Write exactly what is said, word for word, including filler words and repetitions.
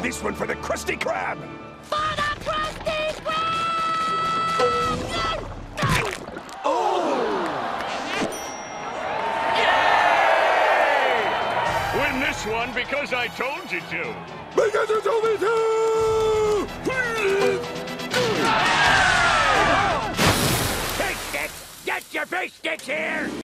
This one for the Krusty Krab! For the Krusty Krab! Oh! Yay! Win this one because I told you to. Because you told me to! Fish sticks! Get your fish sticks here!